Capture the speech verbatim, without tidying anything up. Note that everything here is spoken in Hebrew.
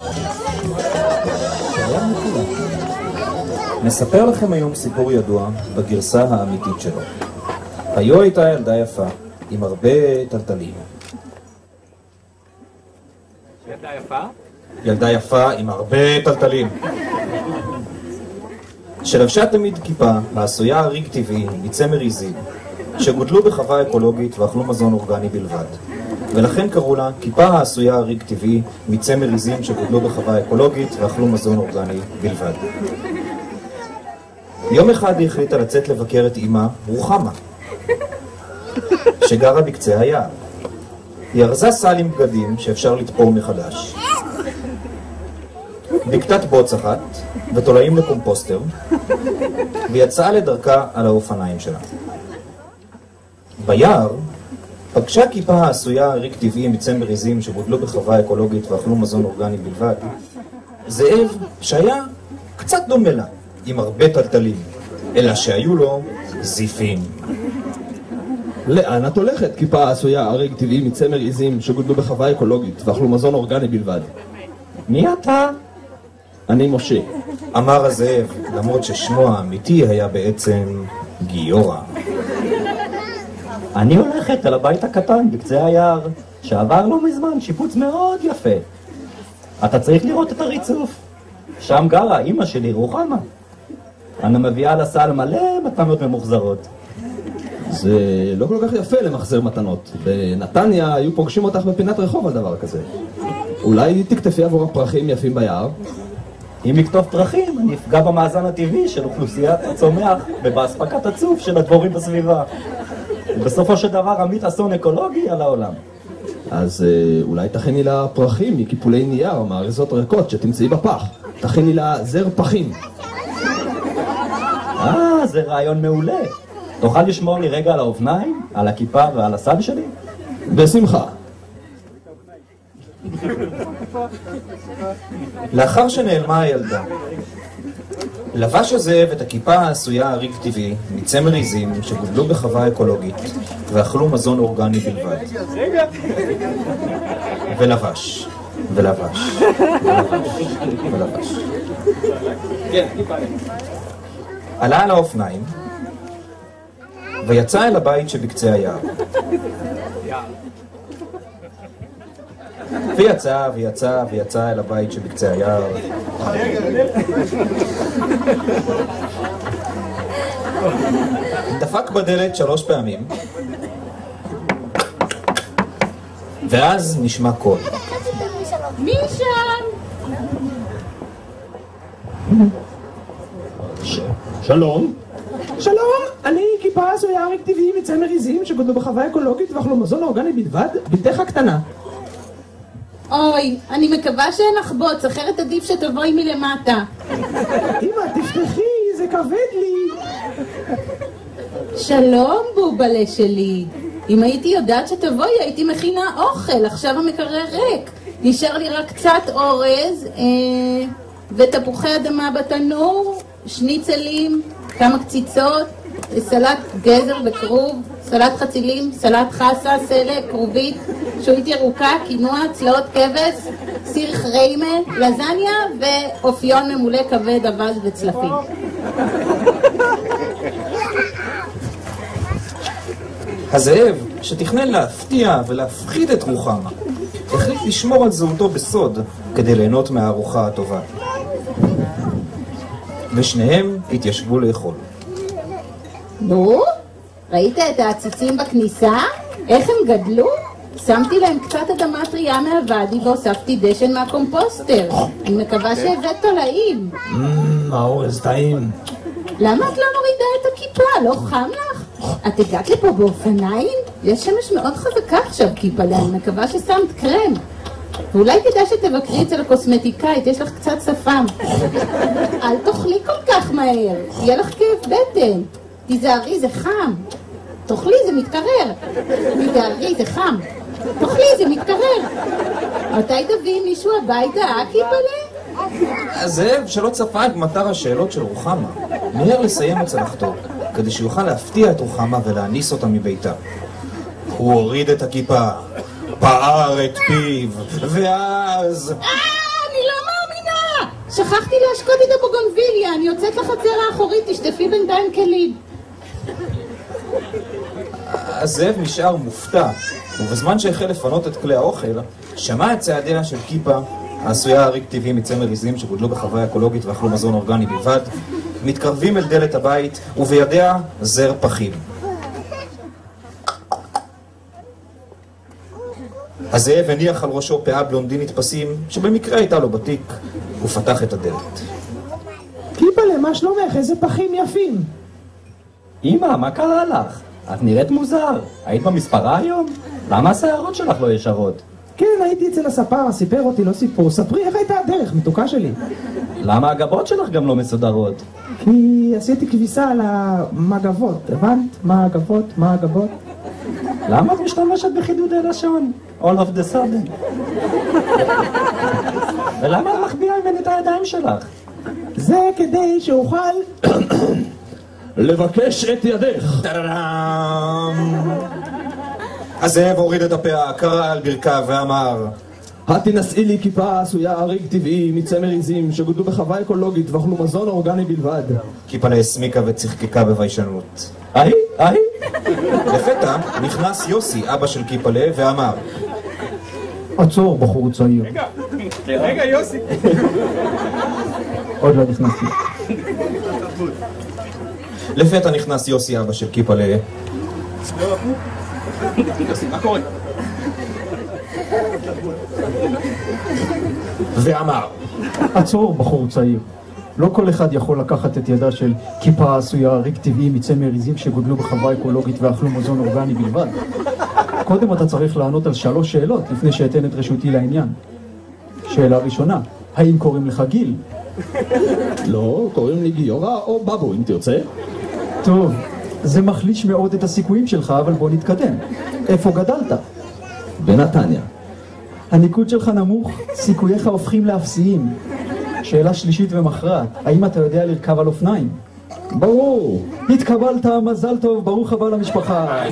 שלום לכולם. נספר לכם היום סיפור ידוע בגרסה האמיתית שלו. היו הייתה ילדה יפה עם הרבה טלטלים. ילדה יפה? ילדה יפה עם הרבה טלטלים. שלבשה תמיד כיפה העשויה ריג טבעי מצמר עיזים, שגודלו בחווה אקולוגית ואכלו מזון אורגני בלבד. ולכן קראו לה כיפה העשויה ריג טבעי מצמר עיזים שגודלו בחווה אקולוגית ואכלו מזון אורגני בלבד. יום אחד היא החליטה לצאת לבקר את אמא רוחמה, שגרה בקצה היער. היא ארזה סל עם בגדים שאפשר לתפור מחדש, בקתת בוץ אחת ותולעים לקומפוסטר, ויצאה לדרכה על האופניים שלה. ביער פגשה כיפה העשויה ריג טבעי מצמר עיזים שגודלו בחווה אקולוגית ואכלו מזון אורגני בלבד זאב שהיה קצת דומה לה, עם הרבה טלטלים, אלא שהיו לו זיפים. לאן את הולכת, כיפה העשויה ריג טבעי מצמר עיזים שגודלו בחווה אקולוגית ואכלו מזון אורגני בלבד? מי אתה? אני משה, אמר הזאב, למרות ששמו האמיתי היה בעצם גיורא. אני הולכת על הבית הקטן בקצה היער, שעבר לא מזמן שיפוץ מאוד יפה. אתה צריך לראות את הריצוף. שם גרה אמא שלי רוחמה. אני מביאה לסל מלא מתנות ממוחזרות. זה לא כל כך יפה למחזר מתנות. בנתניה היו פוגשים אותך בפינת רחוב על דבר כזה. אולי תכתפי עבור הפרחים יפים ביער? אם נכתוב פרחים, אני אפגע במאזן הטבעי של אוכלוסיית הצומח ובאספקת הצוף של הדבורים בסביבה. ובסופו של דבר עמית אסון אקולוגי על העולם. אז אולי תכיני לה פרחים מקיפולי נייר, מאריזות ריקות שתמצאי בפח. תכיני לה זר פחים. אה, זה רעיון מעולה. תוכל לשמור לי רגע על האופניים, על הכיפה ועל הסל שלי? בשמחה. לאחר שנעלמה הילדה, לבש הזאב את הכיפה העשויה ריג טבעי מצמר עיזים שגודלו בחווה אקולוגית ואכלו מזון אורגני בלבד. ולבש, ולבש, ולבש, ולבש. עלה על האופניים ויצא אל הבית שבקצה היער. ויצא ויצא ויצא אל הבית שבקצה היער. דפק בדלת שלוש פעמים, ואז נשמע קול. מי שם? שלום. שלום, אני כיפה עשויה ריג טבעי מצמר עיזים שגודלו בחווה אקולוגית ואכלו מזון אורגני בלבד, בלתך הקטנה. אוי, אני מקווה שאין לך בוץ, אחרת עדיף שתבואי מלמטה. אמא, תפתחי, זה כבד לי. שלום בובלה שלי. אם הייתי יודעת שתבואי הייתי מכינה אוכל, עכשיו המקרר ריק. נשאר לי רק קצת אורז אה, ותפוחי אדמה בתנור, שניצלים, כמה קציצות, סלט גזר וכרוב, סלט חצילים, סלט חסה, סלק, כרובית, שועית ירוקה, קינוע, צלעות כבש, סירח ריימה, לזניה ואופיון ממולא כבד, אבז וצלפים. הזאב, שתכנן להפתיע ולהפחיד את רוחמה, החליט לשמור על זהותו בסוד כדי ליהנות מהארוחה הטובה. ושניהם התיישבו לאכול. נו, ראית את העציצים בכניסה? איך הם גדלו? שמתי להם קצת אדמה טריה מהוואדי והוספתי דשן מהקומפוסטר. אני מקווה שהבאת תולעים. מmm, האורז טעים. למה את לא מורידה את הכיפה? לא חם לך? את הגעת לפה באופניים? יש שמש מאוד חזקה עכשיו כיפלה, אני מקווה ששמת קרם. ואולי כדאי שתבקרי אצל הקוסמטיקאית, יש לך קצת שפם. אל תאכלי כל כך מהר, יהיה לך כאב בטן. תיזהרי, זה חם. תאכלי, זה מתקרר. תיזהרי, זה חם. תאכלי, זה מתקרר. מתי תביא מישהו הביתה, אה כיפלה? הזאב שלא צפה את מטר השאלות של רוחמה מיהר לסיים את צלחתו כדי שיוכל להפתיע את רוחמה ולהניס אותה מביתה. הוא הוריד את הכיפה, פער את פיו, ואז... אה, אני לא שכחתי להשקות את הבוגונביליה, אני יוצאת לחצר האחורית, תשטפי בינתיים כלים. הזאב נשאר מופתע, ובזמן שהחל לפנות את כלי האוכל, שמע את צעדיה של קיפה, העשויה ריק טבעי מצמר עיזים שגודלו בחווה אקולוגית ואכלו מזון אורגני בלבד, מתקרבים אל דלת הבית, ובידיה זר פחים. הזאב הניח על ראשו פאה בלונדינית פסים, שבמקרה הייתה לו בתיק, ופתח את הדלת. קיפלה, מה שלומך? איזה פחים יפים. אמא, מה קרה לך? את נראית מוזר. היית במספרה היום? למה השערות שלך לא ישרות? כן, הייתי אצל הספר, סיפר אותי, לא סיפור. ספרי איך הייתה הדרך, מתוקה שלי. למה הגבות שלך גם לא מסודרות? כי עשיתי כביסה על המגבות, הבנת? מה הגבות? מה הגבות? למה את משתמשת בחידודי לשון? All of the sudden. ולמה את מחביאה ממני את הידיים שלך? זה כדי שאוכל לבקש את ידך. טררם! הזאב הוריד את הפאה, קרא על ברכיו ואמר, התנשאי לי כיפה עשויה ריק טבעי מצמר עיזים שגודלו בחווה אקולוגית ואכלו מזון אורגני בלבד. קיפלה הסמיקה וצחקקה בביישנות. היי, היי. לפתע נכנס יוסי, אבא של קיפלה, ואמר, עצור, בחור צעיר. רגע, רגע יוסי. עוד לא נכנסתי. לפתע נכנס יוסי, אבא של קיפלה, יוסי, מה קורה? ואמר, עצור, בחור צעיר. לא כל אחד יכול לקחת את ידה של כיפה עשויה ריק טבעי מצמר עיזים שגודלו בחווה אקולוגית ואכלו מזון אורגני בלבד. קודם אתה צריך לענות על שלוש שאלות לפני שאתן את רשותי לעניין. שאלה ראשונה, האם קוראים לך גיל? לא, קוראים לי גיורא או בבו אם תרצה. טוב, זה מחליש מאוד את הסיכויים שלך, אבל בוא נתקדם. איפה גדלת? בנתניה. הניקוד שלך נמוך, סיכוייך הופכים לאפסיים. שאלה שלישית ומכרעת, האם אתה יודע לרכב על אופניים? ברור. התקבלת, מזל טוב, ברוך הבא למשפחה.